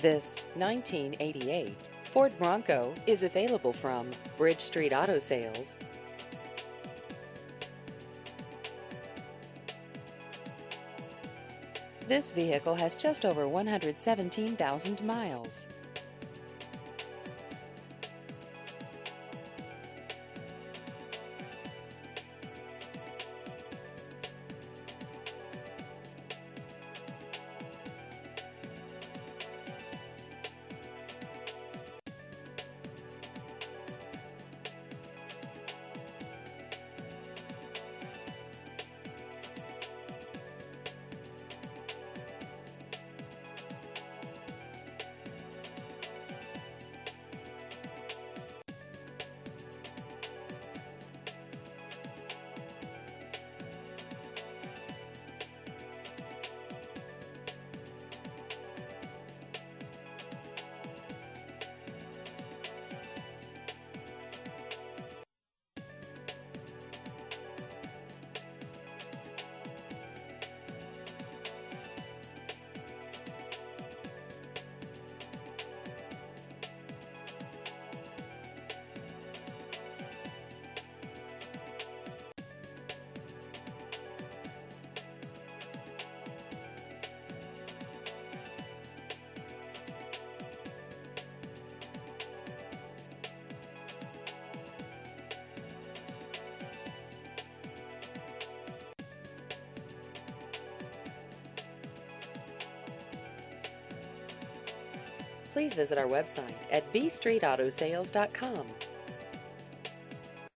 This 1988 Ford Bronco is available from Bridge Street Auto Sales. This vehicle has just over 117,000 miles. Please visit our website at bstreetautosales.com.